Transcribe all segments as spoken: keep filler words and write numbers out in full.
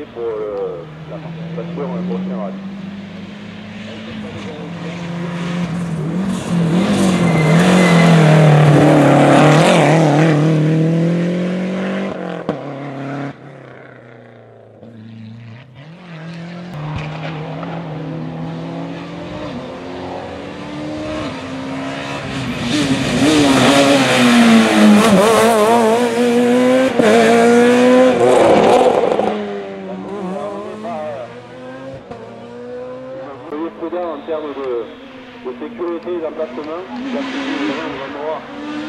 qualifié pour euh, la participation à un prochain rallye. En termes de, de sécurité d'emplacement, il a pris vraiment un endroit.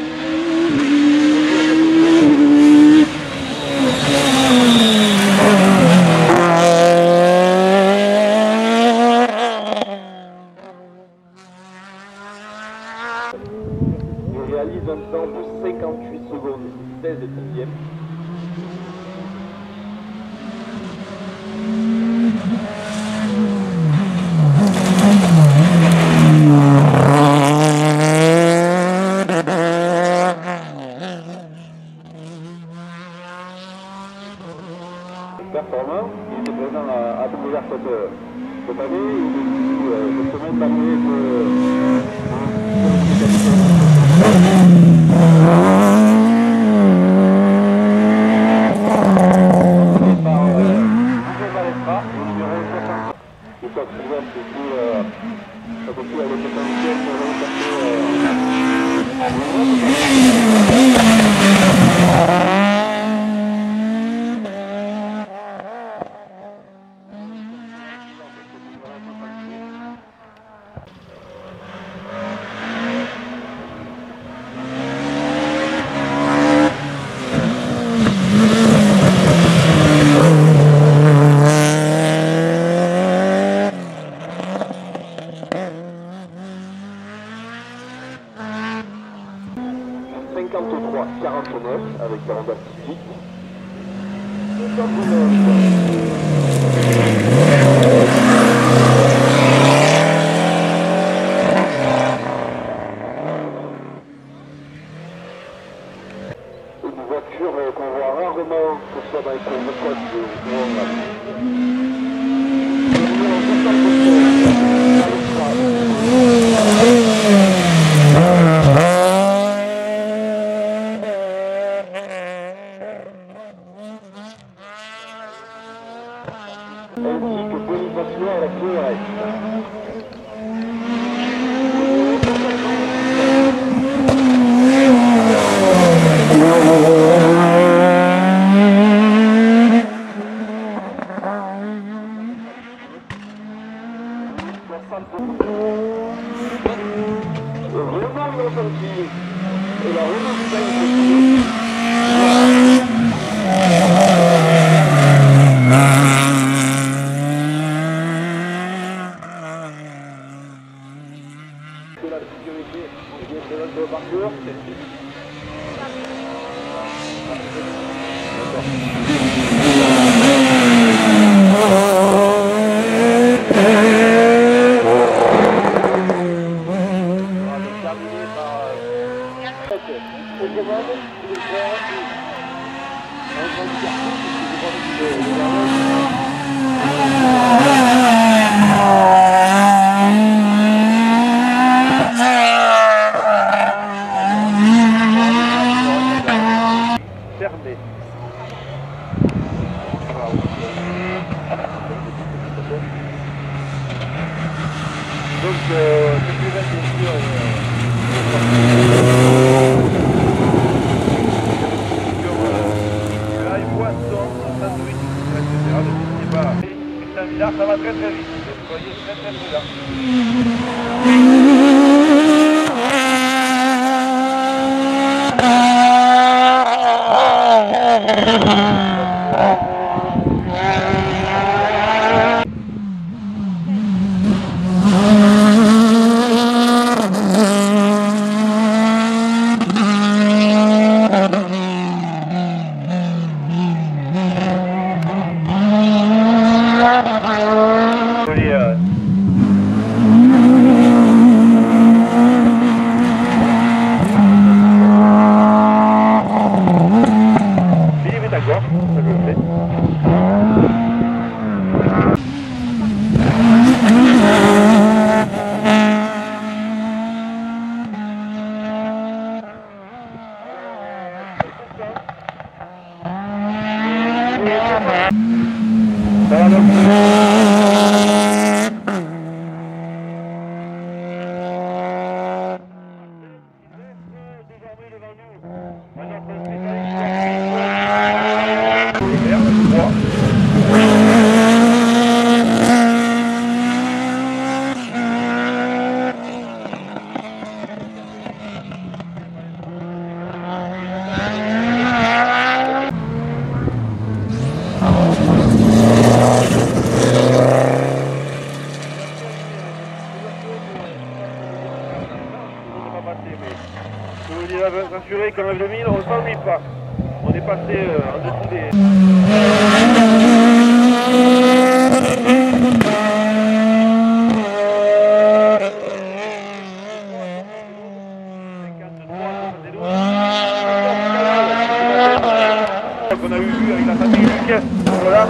Il réalise un temps de cinquante-huit secondes, seize dixièmes. Performant, il était présent à, à Doumbouillard cette, cette année, il est euh, cette semaine d'année que par Hugo Balestra, au numéro soixante. Il s'est retrouvé un peu plus euh, un peu plus avec le potentiel pour aller cinquante-trois quarante-neuf avec la Honda Civic. Une voiture qu'on voit rarement, que ce soit dans les courses de côte de Honda. Ainsi que Bonifacio à la Q R S. Vraiment le ressenti et la remontée. De la sécurité est bien présente sur le parcours. Terminé par au commande, il est prêt un grand carton, puisque je pense fermé. Donc, euh, c'est plus bien sûr. Là, poisson, sandwich, et cetera. Ne n'hésitez pas. Christian Villard, ça va très très vite. Soyez très très prudents. Philippe est d'accord. va donc. Je vous dis rassurer qu'en neuf deux mille, on ne s'ennuie pas. On est passé euh, en dessous des... qu'on a eu vu avec la famille Luc. Voilà.